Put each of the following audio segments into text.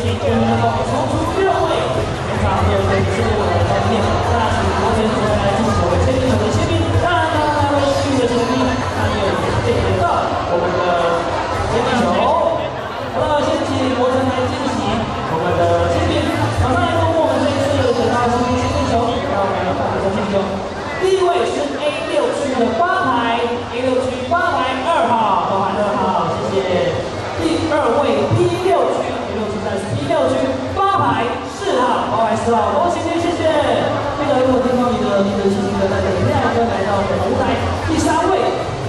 跟能够冲出6位，非常的是我的概念。那请国前主持人来进行我们签名球的签名。当然呢，那位幸运的球迷，他也有点到我们的签名球。好了，先请国成来进行我们的签名。马上来公布我们这一次得到幸运签名球，让我们来看这签名球。第一位是 A6 区的8排 ，A6 区8排2号，包含2号，谢谢。第2位 P6 区 ，P6 区在P6区8排4号，8排4号，恭喜你，谢谢。记得如果听到你的星星的那个亮哥来到我们的舞台。第3位，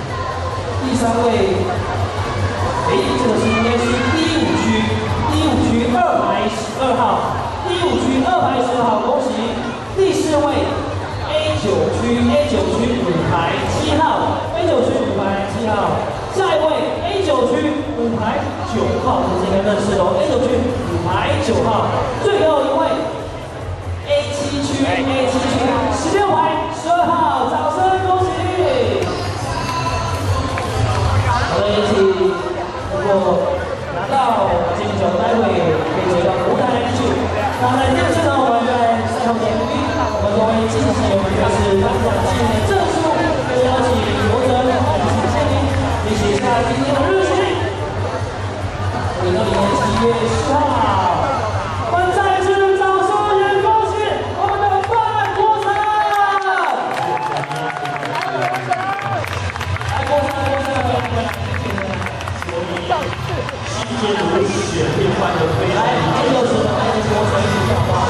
这个是应该是第5区2排12号，第5区2排12号，恭喜。第4位。A9 区5排7号 ，A9 区5排7号，下一位 A9 区5排9号，这是应该认识哦 ，A9 区5排9号，最后一位 A7 区16排12号，掌声恭喜！好的，也请如果拿到金球，待会可以回到舞台去。那在这次呢，我们在赛后点名。我们会进行我们就是颁奖纪念证书，邀请国成来进行签名，并写下今天的日期。2020年7月10号，我们再次掌声也恭喜我们的范国成！来，国成，新街如雪变幻的飞来，就是来自国成一起讲话。